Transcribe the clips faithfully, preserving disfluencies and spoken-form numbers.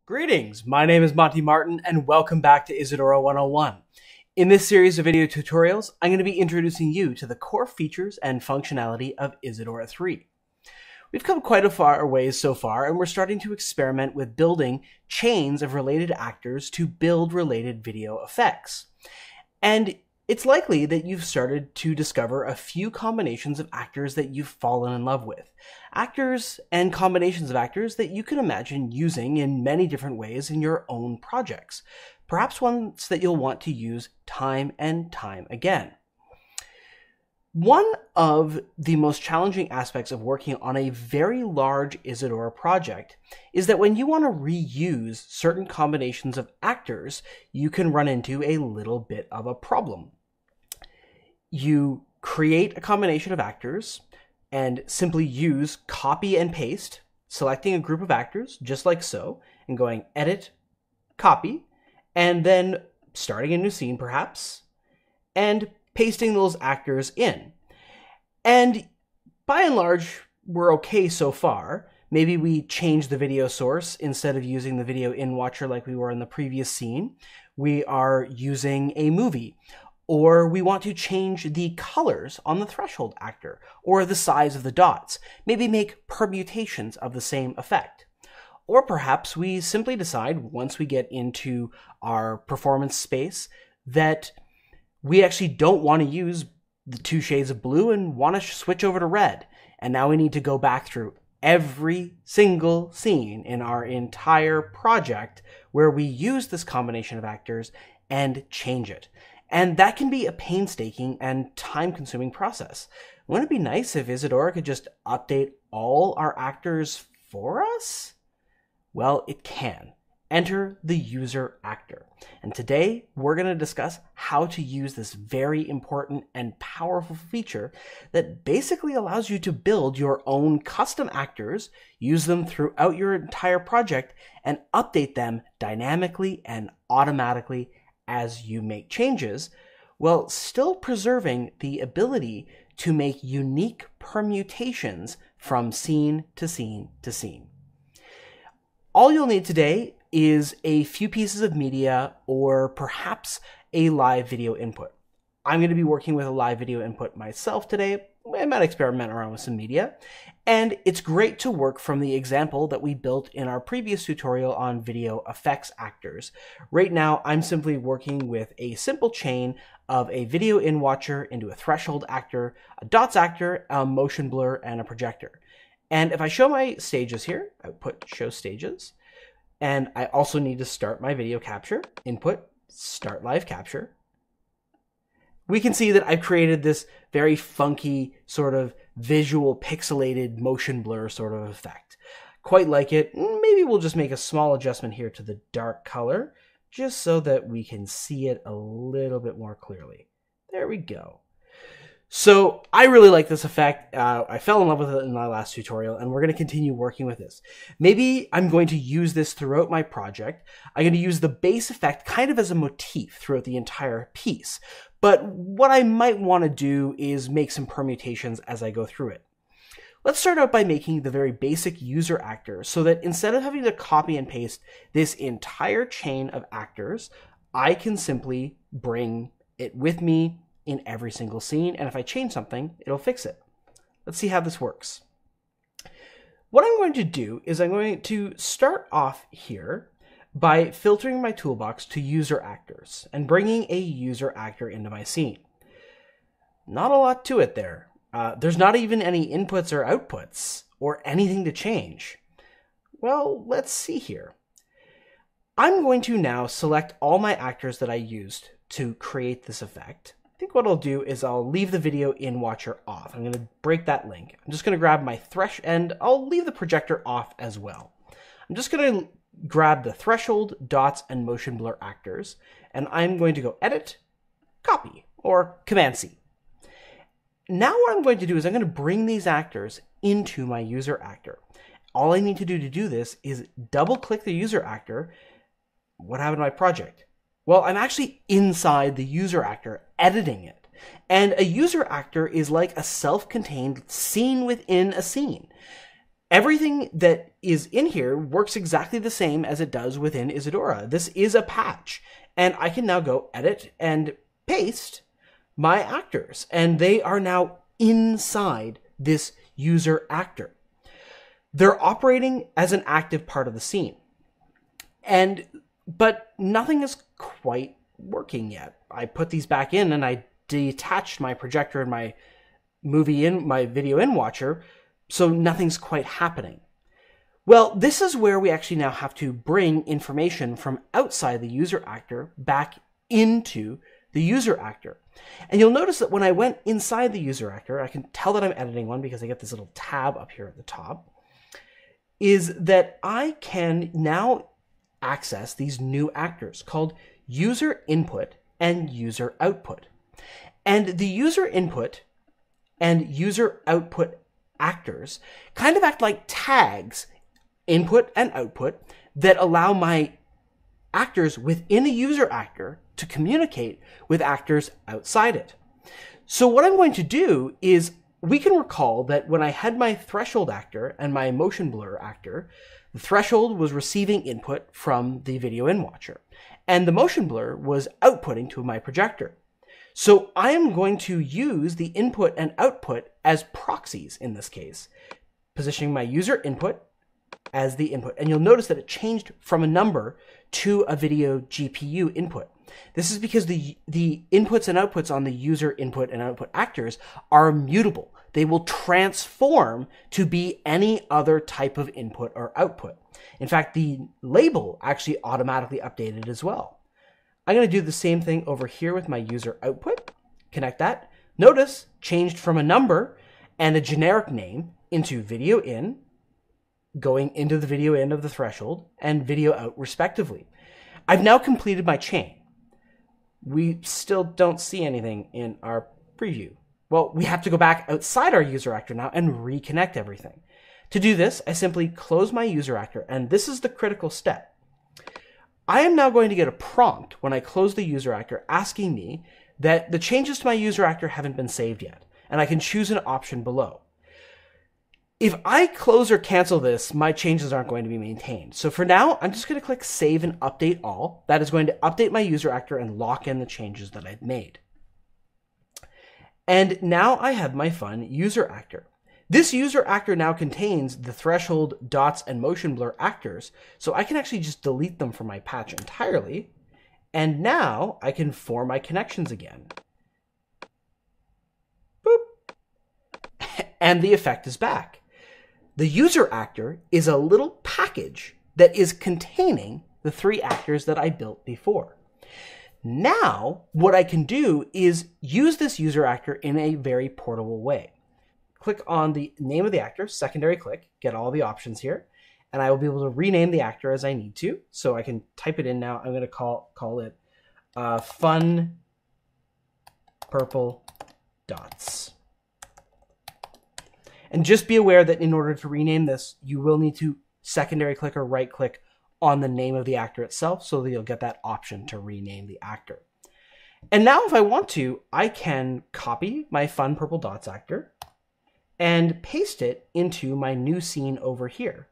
Greetings, my name is Monty Martin and welcome back to Isadora one oh one. In this series of video tutorials, I'm going to be introducing you to the core features and functionality of Isadora three. We've come quite a far ways so far, and we're starting to experiment with building chains of related actors to build related video effects. And it's likely that you've started to discover a few combinations of actors that you've fallen in love with. Actors and combinations of actors that you can imagine using in many different ways in your own projects. Perhaps ones that you'll want to use time and time again. One of the most challenging aspects of working on a very large Isadora project is that when you want to reuse certain combinations of actors, you can run into a little bit of a problem. You create a combination of actors and simply use copy and paste, selecting a group of actors just like so, and going edit, copy, and then starting a new scene perhaps, and pasting those actors in. And by and large, we're okay so far. Maybe we change the video source. Instead of using the video in watcher like we were in the previous scene, we are using a movie. Or we want to change the colors on the threshold actor, or the size of the dots, maybe make permutations of the same effect. Or perhaps we simply decide, once we get into our performance space, that we actually don't want to use the two shades of blue and want to switch over to red. And now we need to go back through every single scene in our entire project where we use this combination of actors and change it. And that can be a painstaking and time-consuming process. Wouldn't it be nice if Isadora could just update all our actors for us? Well, it can. Enter the user actor. And today, we're going to discuss how to use this very important and powerful feature that basically allows you to build your own custom actors, use them throughout your entire project, and update them dynamically and automatically as you make changes, while still preserving the ability to make unique permutations from scene to scene to scene. All you'll need today is a few pieces of media or perhaps a live video input. I'm going to be working with a live video input myself today. I might experiment around with some media. And it's great to work from the example that we built in our previous tutorial on video effects actors. Right now, I'm simply working with a simple chain of a video in watcher into a threshold actor, a dots actor, a motion blur, and a projector. And if I show my stages here, I put show stages. And I also need to start my video capture, input, start live capture. We can see that I've created this very funky sort of visual pixelated motion blur sort of effect. Quite like it. Maybe we'll just make a small adjustment here to the dark color just so that we can see it a little bit more clearly. There we go. So I really like this effect. Uh, I fell in love with it in my last tutorial, and we're going to continue working with this. Maybe I'm going to use this throughout my project. I'm going to use the base effect kind of as a motif throughout the entire piece. But what I might want to do is make some permutations as I go through it. Let's start out by making the very basic user actor so that instead of having to copy and paste this entire chain of actors, I can simply bring it with me in every single scene, and if I change something, it'll fix it. Let's see how this works. What I'm going to do is I'm going to start off here by filtering my toolbox to user actors and bringing a user actor into my scene. Not a lot to it there. Uh, there's not even any inputs or outputs or anything to change. Well, let's see here. I'm going to now select all my actors that I used to create this effect. I think what I'll do is I'll leave the video in watcher off. I'm going to break that link. I'm just going to grab my thresh and I'll leave the projector off as well. I'm just going to grab the threshold, dots, and motion blur actors, and I'm going to go edit, copy, or command C. Now what I'm going to do is I'm going to bring these actors into my user actor. All I need to do to do this is double click the user actor. What happened to my project? Well, I'm actually inside the user actor editing it. And a user actor is like a self-contained scene within a scene. everything that is in here works exactly the same as it does within Isadora. This is a patch, and I can now go edit and paste my actors, and they are now inside this user actor. They're operating as an active part of the scene. And, but nothing is quite working yet. I put these back in and I detached my projector and my movie in, my video in watcher, so nothing's quite happening. Well, this is where we actually now have to bring information from outside the user actor back into the user actor. And you'll notice that when I went inside the user actor, I can tell that I'm editing one because I get this little tab up here at the top, is that I can now access these new actors called user input and user output. And the user input and user output actors kind of act like tags, input and output, that allow my actors within a user actor to communicate with actors outside it. So what I'm going to do is, we can recall that when I had my threshold actor and my motion blur actor, the threshold was receiving input from the video in watcher, and the motion blur was outputting to my projector. So I am going to use the input and output as proxies in this case, positioning my user input as the input. And you'll notice that it changed from a number to a video G P U input. This is because the, the inputs and outputs on the user input and output actors are mutable. They will transform to be any other type of input or output. In fact, the label actually automatically updated as well. I'm going to do the same thing over here with my user output. Connect that. Notice, changed from a number and a generic name into video in, going into the video in of the threshold, and video out respectively. I've now completed my chain. We still don't see anything in our preview. Well, we have to go back outside our user actor now and reconnect everything. To do this, I simply close my user actor, and this is the critical step. I am now going to get a prompt when I close the user actor asking me that the changes to my user actor haven't been saved yet, and I can choose an option below. If I close or cancel this, my changes aren't going to be maintained. So for now, I'm just going to click Save and Update All. That is going to update my user actor and lock in the changes that I've made. And now I have my fun user actor. This user actor now contains the threshold, dots, and motion blur actors, so I can actually just delete them from my patch entirely. And now I can form my connections again. Boop. And the effect is back. The user actor is a little package that is containing the three actors that I built before. Now, what I can do is use this user actor in a very portable way. Click on the name of the actor, secondary click, get all the options here, and I will be able to rename the actor as I need to. So I can type it in now. I'm going to call, call it uh, Fun Purple Dots. And just be aware that in order to rename this, you will need to secondary click or right click on the name of the actor itself so that you'll get that option to rename the actor. And now if I want to, I can copy my Fun Purple Dots actor and paste it into my new scene over here.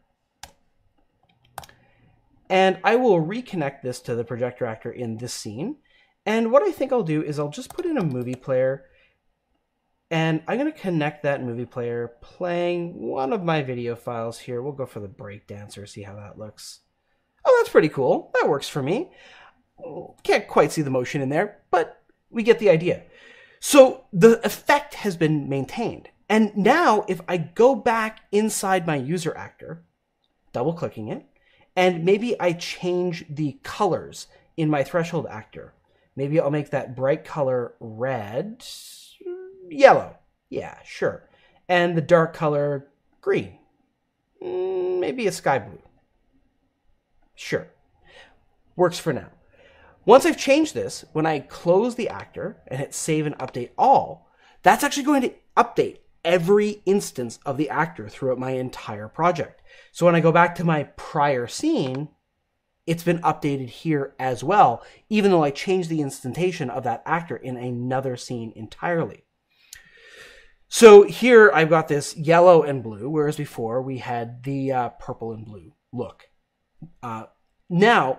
And I will reconnect this to the projector actor in this scene. And what I think I'll do is I'll just put in a movie player, and I'm going to connect that movie player playing one of my video files here. We'll go for the breakdancer, see how that looks. Oh, that's pretty cool. That works for me. Can't quite see the motion in there, but we get the idea. So the effect has been maintained. And now if I go back inside my user actor, double clicking it, and maybe I change the colors in my threshold actor. Maybe I'll make that bright color red, yellow. Yeah, sure. And the dark color green. Maybe a sky blue. Sure. Works for now. Once I've changed this, when I close the actor and hit Save and Update All, that's actually going to update every instance of the actor throughout my entire project. So when I go back to my prior scene, it's been updated here as well, even though I changed the instantation of that actor in another scene entirely. So here I've got this yellow and blue, whereas before we had the uh, purple and blue look. Uh, now,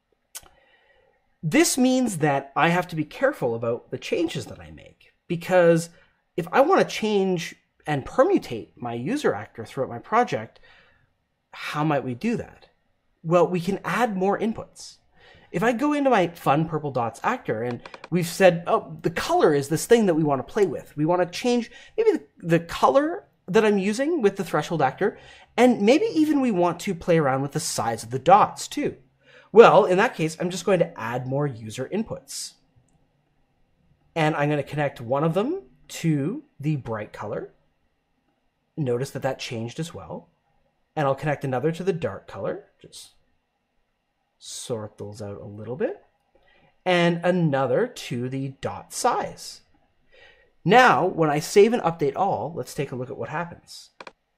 this means that I have to be careful about the changes that I make, because if I want to change and permutate my user actor throughout my project, how might we do that? Well, we can add more inputs. If I go into my fun purple dots actor and we've said, oh, the color is this thing that we want to play with. We want to change maybe the, the color that I'm using with the threshold actor, and maybe even we want to play around with the size of the dots too. Well, in that case, I'm just going to add more user inputs. And I'm going to connect one of them to the bright color. Notice that that changed as well. And I'll connect another to the dark color. Just sort those out a little bit. And another to the dot size. Now, when I save and update all, let's take a look at what happens.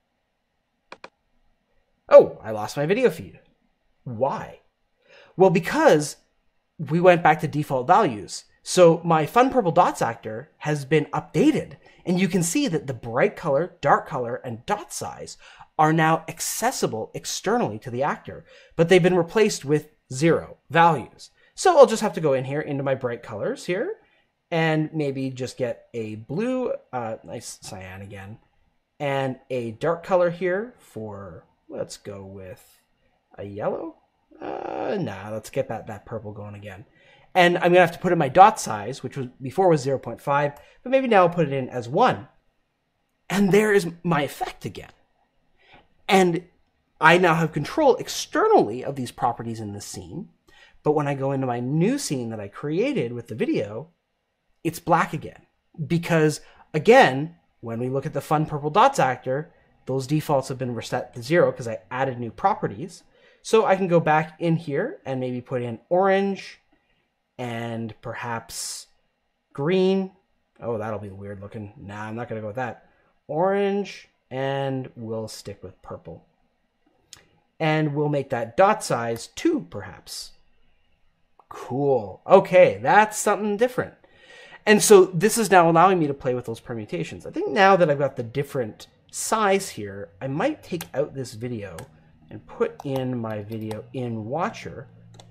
Oh, I lost my video feed. Why? Well, because we went back to default values. So my fun purple dots actor has been updated. And you can see that the bright color, dark color, and dot size are now accessible externally to the actor, but they've been replaced with zero values. So I'll just have to go in here into my bright colors here and maybe just get a blue, uh, nice cyan again, and a dark color here for, let's go with a yellow. Uh, nah, let's get that, that purple going again. And I'm going to have to put in my dot size, which was before was zero point five, but maybe now I'll put it in as one. And there is my effect again. And I now have control externally of these properties in this scene. But when I go into my new scene that I created with the video, it's black again. Because, again, when we look at the fun purple dots actor, those defaults have been reset to zero because I added new properties. So I can go back in here and maybe put in orange and perhaps green. Oh, that'll be weird looking. Nah, I'm not going to go with that. Orange, and we'll stick with purple. And we'll make that dot size two, perhaps. Cool. Okay, that's something different. And so this is now allowing me to play with those permutations. I think now that I've got the different size here, I might take out this video and put in my video in Watcher.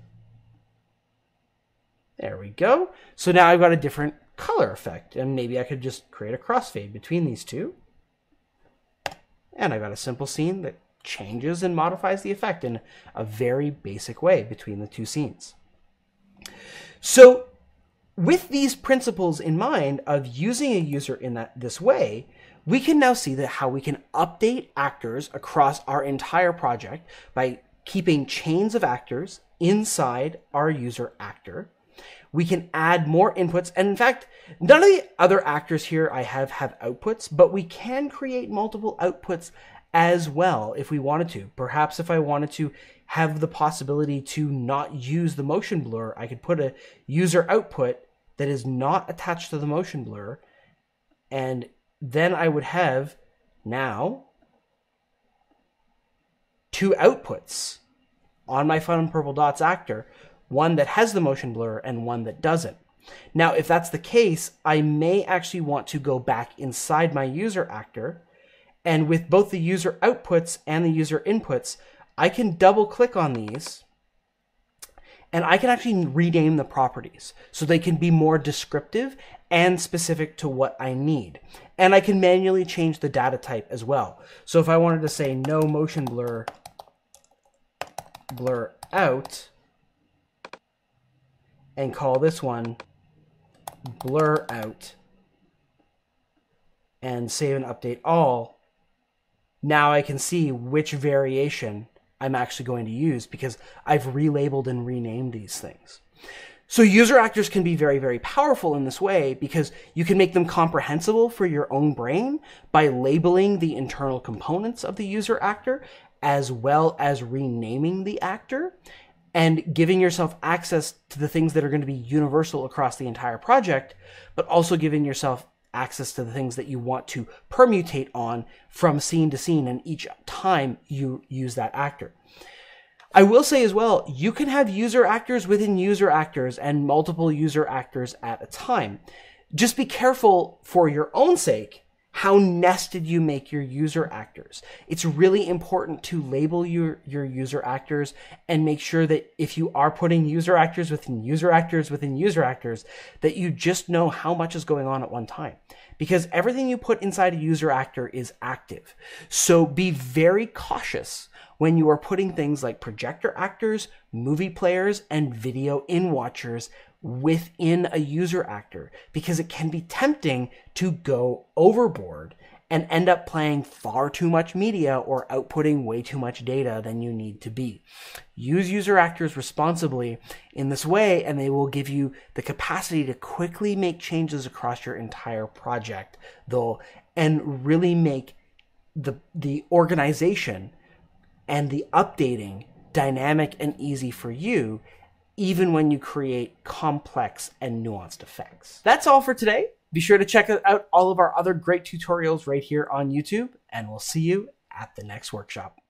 There we go. So now I've got a different color effect, and maybe I could just create a crossfade between these two. And I've got a simple scene that changes and modifies the effect in a very basic way between the two scenes. So with these principles in mind of using a user in that this way, we can now see that how we can update actors across our entire project by keeping chains of actors inside our user actor. We can add more inputs, and in fact, none of the other actors here I have have outputs, but we can create multiple outputs as well if we wanted to. Perhaps if I wanted to have the possibility to not use the motion blur, I could put a user output that is not attached to the motion blur, and then I would have now two outputs on my fun purple dots actor, one that has the motion blur and one that doesn't. Now, if that's the case, I may actually want to go back inside my user actor, and with both the user outputs and the user inputs, I can double click on these and I can actually rename the properties so they can be more descriptive and specific to what I need. And I can manually change the data type as well. So if I wanted to say no motion blur, blur out, and call this one blur out, and save and update all, now I can see which variation I'm actually going to use because I've relabeled and renamed these things. So user actors can be very, very powerful in this way because you can make them comprehensible for your own brain by labeling the internal components of the user actor as well as renaming the actor and giving yourself access to the things that are going to be universal across the entire project, but also giving yourself access to the things that you want to permutate on from scene to scene and each time you use that actor. I will say as well, you can have user actors within user actors and multiple user actors at a time. Just be careful for your own sake how nested you make your user actors. It's really important to label your, your user actors and make sure that if you are putting user actors within user actors within user actors, that you just know how much is going on at one time. Because everything you put inside a user actor is active. So be very cautious when you are putting things like projector actors, movie players, and video in-watchers within a user actor, because it can be tempting to go overboard and end up playing far too much media or outputting way too much data than you need to be. Use user actors responsibly in this way, and they will give you the capacity to quickly make changes across your entire project, though, and really make the, the organization and the updating dynamic and easy for you, even when you create complex and nuanced effects. That's all for today. Be sure to check out all of our other great tutorials right here on YouTube, and we'll see you at the next workshop.